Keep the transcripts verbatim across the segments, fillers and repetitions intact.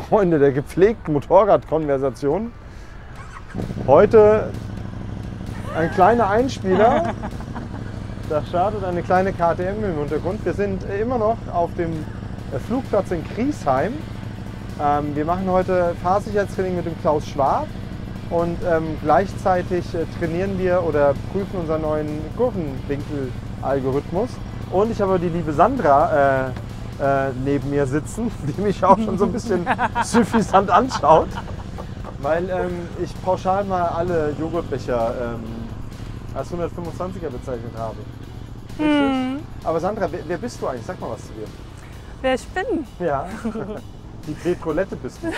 Freunde der gepflegten Motorradkonversation. Heute ein kleiner Einspieler. Da startet eine kleine K T M im Hintergrund. Wir sind immer noch auf dem Flugplatz in Griesheim. Ähm, wir machen heute Fahrsicherheitstraining mit dem Klaus Schwab und ähm, gleichzeitig äh, trainieren wir oder prüfen unseren neuen Kurvenwinkel-Algorithmus. Und ich habe die liebe Sandra äh, äh, neben mir sitzen, die mich auch schon so ein bisschen suffisant anschaut, weil ähm, ich pauschal mal alle Joghurtbecher ähm, als hundertfünfundzwanziger bezeichnet habe. Hm. Aber Sandra, wer, wer bist du eigentlich? Sag mal was zu dir. Wer ich bin? Ja, die Petrolette bist du.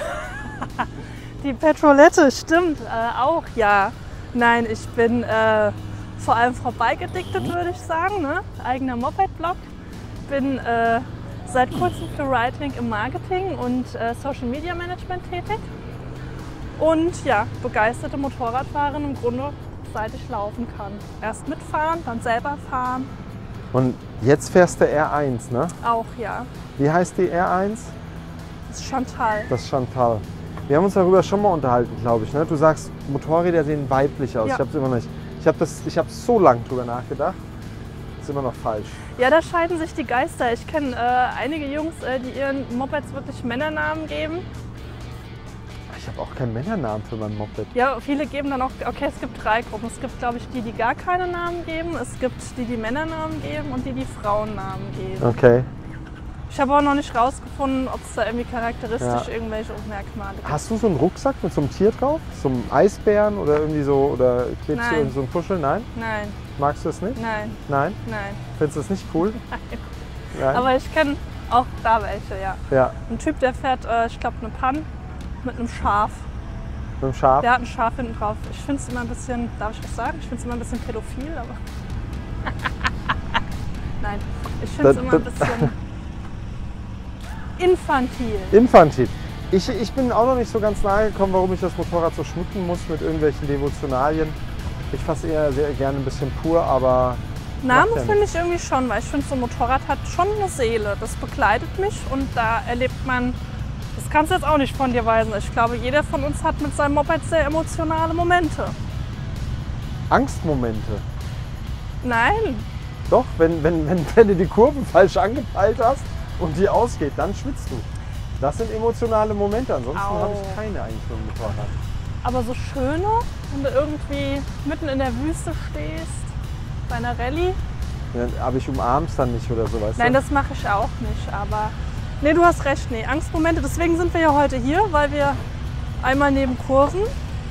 Die Petrolette, stimmt, äh, auch, ja. Nein, ich bin äh, vor allem vorbeigedictet, würde ich sagen, ne? Eigener Moped-Blog. Bin äh, seit kurzem für Ridelink im Marketing und äh, Social Media Management tätig. Und ja, begeisterte Motorradfahrerin im Grunde, seit ich laufen kann. Erst mitfahren, dann selber fahren. Und jetzt fährst du R eins, ne? Auch, ja. Wie heißt die R eins? Das ist Chantal. Das ist Chantal. Wir haben uns darüber schon mal unterhalten, glaube ich. Ne? Du sagst, Motorräder sehen weiblich aus. Ja. Ich habe es immer nicht. Ich habe hab so lange drüber nachgedacht. Das ist immer noch falsch. Ja, da scheiden sich die Geister. Ich kenne äh, einige Jungs, äh, die ihren Mopeds wirklich Männernamen geben. Ich habe auch keinen Männernamen für mein Moped. Ja, viele geben dann auch, okay, es gibt drei Gruppen. Es gibt, glaube ich, die, die gar keine Namen geben. Es gibt die, die Männernamen geben und die, die Frauennamen geben. Okay. Ich habe auch noch nicht rausgefunden, ob es da irgendwie charakteristisch Ja. irgendwelche Merkmale gibt. Hast du so einen Rucksack mit so einem Tier drauf? So einem Eisbären oder irgendwie so, oder klebst du Nein. in so ein Puschel? Nein? Nein, Magst du das nicht? nein, Nein? nein. Findest du das nicht cool? Nein. Nein? Aber ich kenne auch da welche, ja. Ja, Ein Typ, der fährt, äh, ich glaube, eine Panne mit einem Schaf. mit dem Schaf. Der hat ein Schaf hinten drauf. Ich finde es immer ein bisschen, darf ich das sagen? Ich finde es immer ein bisschen pädophil, aber... Nein, ich finde es Das- immer ein das- bisschen infantil. Infantil. Ich, ich bin auch noch nicht so ganz nahe gekommen, warum ich das Motorrad so schmücken muss mit irgendwelchen Devotionalien. Ich fasse eher sehr gerne ein bisschen pur, aber Name macht ja finde ich irgendwie schon, weil ich finde, so ein Motorrad hat schon eine Seele. Das begleitet mich und da erlebt man, das kannst du jetzt auch nicht von dir weisen. Ich glaube, jeder von uns hat mit seinem Moped sehr emotionale Momente. Angstmomente. Nein, Doch, wenn, wenn, wenn, wenn du die Kurven falsch angepeilt hast und die ausgeht, dann schwitzt du. Das sind emotionale Momente, ansonsten Au. habe ich keine eigentlich mit dem Motorrad. aber so schöne, wenn du irgendwie mitten in der Wüste stehst, bei einer Rallye. Ja, aber ich umarm's dann nicht oder so, weißt Nein, du? das mache ich auch nicht, aber nee, du hast recht, nee, Angstmomente. Deswegen sind wir ja heute hier, weil wir einmal neben Kurven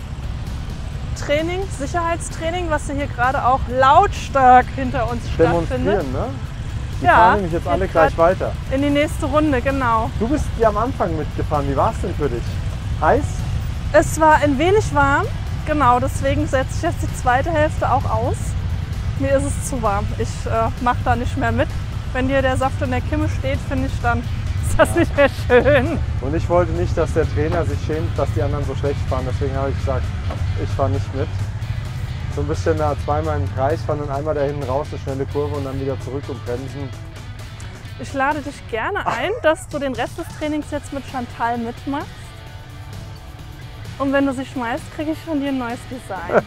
Training, Sicherheitstraining, was ja hier gerade auch lautstark hinter uns stattfindet. Demonstrieren, ne? Die Ja, fahren nämlich jetzt geht alle gleich grad weiter. in die nächste Runde, genau. Du bist ja am Anfang mitgefahren. Wie war es denn für dich? Heiß? Es war ein wenig warm, genau, deswegen setze ich jetzt die zweite Hälfte auch aus. Mir ist es zu warm, ich äh, mache da nicht mehr mit. Wenn dir der Saft in der Kimme steht, finde ich, dann ist das nicht mehr schön. Und ich wollte nicht, dass der Trainer sich schämt, dass die anderen so schlecht fahren. Deswegen habe ich gesagt, ich fahre nicht mit. So ein bisschen da zweimal im Kreis fahren und einmal da hinten raus, eine schnelle Kurve und dann wieder zurück und bremsen. Ich lade dich gerne ein, dass du den Rest des Trainings jetzt mit Chantal mitmachst. Und wenn du sie schmeißt, kriege ich von dir ein neues Design.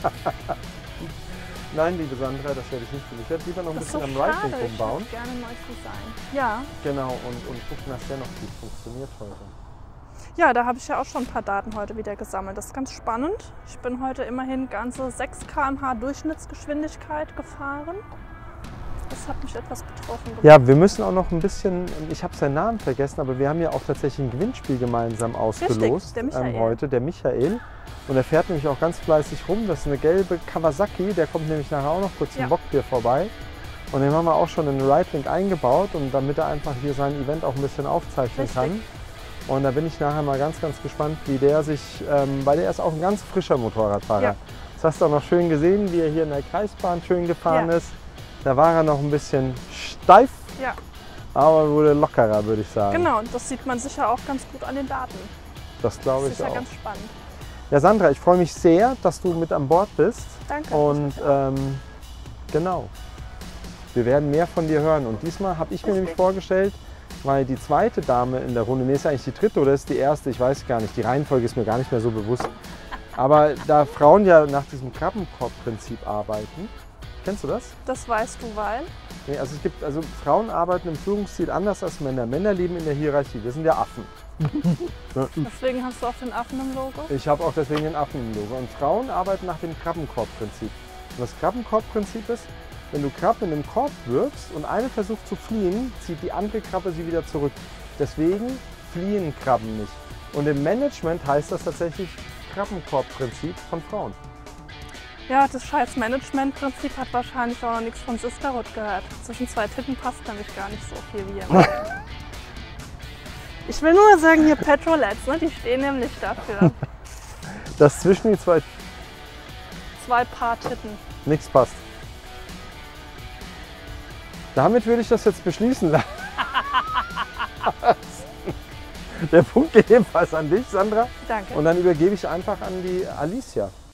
Nein, liebe Sandra, das werde ich nicht tun. Ich werde lieber noch ein Das ist bisschen so am schade, Riding ich rumbauen. hätte gerne ein neues Design. Ja, Genau, und, und gucken, dass der noch gut funktioniert heute. ja, da habe ich ja auch schon ein paar Daten heute wieder gesammelt. Das ist ganz spannend. Ich bin heute immerhin ganze sechs Kilometer pro Stunde Durchschnittsgeschwindigkeit gefahren. Das hat mich etwas betroffen. Ja, wir müssen auch noch ein bisschen, ich habe seinen Namen vergessen, aber wir haben ja auch tatsächlich ein Gewinnspiel gemeinsam ausgelost. der Michael. Ähm, heute, der Michael. Und er fährt nämlich auch ganz fleißig rum. Das ist eine gelbe Kawasaki, der kommt nämlich nachher auch noch kurz Ja. im Bockbier vorbei. Und den haben wir auch schon in den Ridelink eingebaut, und damit er einfach hier sein Event auch ein bisschen aufzeichnen Richtig. kann. Und da bin ich nachher mal ganz, ganz gespannt, wie der sich, ähm, weil der ist auch ein ganz frischer Motorradfahrer. Ja. Das hast du auch noch schön gesehen, wie er hier in der Kreisbahn schön gefahren Ja. ist. Da war er noch ein bisschen steif, Ja, aber wurde lockerer, würde ich sagen. genau. Und das sieht man sicher auch ganz gut an den Daten. Das glaube Das ich ist ja auch. ganz spannend. Ja, Sandra, ich freue mich sehr, dass du mit an Bord bist. Danke. Und ähm, genau, wir werden mehr von dir hören. Und diesmal habe ich mir Richtig. nämlich vorgestellt, weil die zweite Dame in der Runde, nee, ist eigentlich die dritte oder ist die erste, ich weiß gar nicht, die Reihenfolge ist mir gar nicht mehr so bewusst. Aber da Frauen ja nach diesem Krabbenkorb-Prinzip arbeiten, kennst du das? Das weißt du, weil? Nee, also es gibt, also Frauen arbeiten im Führungsstil anders als Männer. Männer leben in der Hierarchie, wir sind ja Affen. Deswegen hast du auch den Affen im Logo? Ich habe auch deswegen den Affen im Logo. Und Frauen arbeiten nach dem Krabbenkorb-Prinzip. Und das Krabbenkorb-Prinzip ist, wenn du Krabben in den Korb wirfst und eine versucht zu fliehen, zieht die andere Krabbe sie wieder zurück. Deswegen fliehen Krabben nicht. Und im Management heißt das tatsächlich Krabbenkorb-Prinzip von Frauen. Ja, das scheiß Management-Prinzip hat wahrscheinlich auch noch nichts von Sisterhood gehört. Zwischen zwei Titten passt nämlich gar nicht so viel wie immer. Ich will nur sagen, hier Petrolettes, ne? Die stehen nämlich dafür. Dass zwischen die zwei Zwei Paar Titten. nichts passt. Damit würde ich das jetzt beschließen lassen. Der Punkt geht ebenfalls an dich, Sandra. Danke. Und dann übergebe ich einfach an die Alicia.